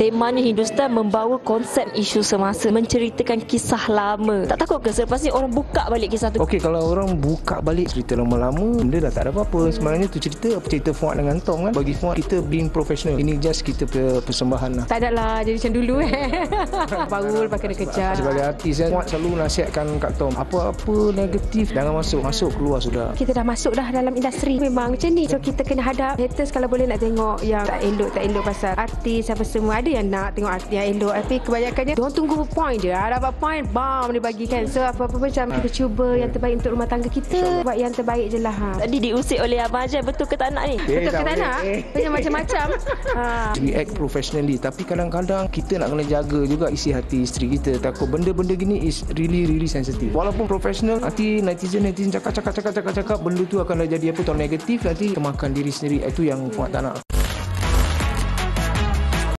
temanya Hindustan membawa konsep isu semasa, menceritakan kisah lama. Tak takut ke selepas ni orang buka balik kisah tu? Okey, kalau orang buka balik cerita lama-lama, benda dah tak ada apa-apa. Sebenarnya tu cerita Fuad dengan Tom kan. Bagi Fuad, kita being professional. Ini just kita persembahan lah. Tak ada lah jadi macam dulu baru lepas kena kejar. Sebagai artis kan, Fuad selalu nasihatkan Kak Tom, apa-apa negatif jangan masuk keluar sudah. Kita dah masuk dah dalam industri memang macam ni. So kita kena hadap haters kalau boleh nak tengok yang tak elok pasal artis apa semua. Ada yang nak tengok artis yang elok, tapi kebanyakannya diorang tunggu point je. Dapat point, bam dia bagi kan. So apa-apa macam kita cuba yang terbaik untuk rumah tangga kita. Buat yang terbaik je lah. Tadi diusik oleh Abang Ajay, betul ke tak nak ni? Betul ke tak nak? Macam-macam. We act professionally, tapi kadang-kadang kita nak kena jaga juga isi hati isteri kita. Takut benda-benda gini is really sensitive. Walaupun professional, nanti netizen cakap benda tu akan jadi apa, tau negatif, nanti kemakan diri sendiri. Itu yang Fuad tak nak.